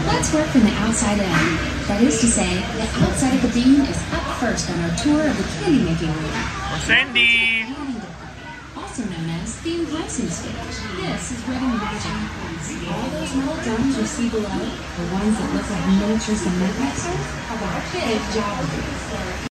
Let's work from the outside in. That is to say, the outside of the bean is up first on our tour of the candy making room. Sandy! Also known as the enticing stage. This is ready magic. All those metal drums you see below, the ones that look like miniature cement mixers, have a big job to do.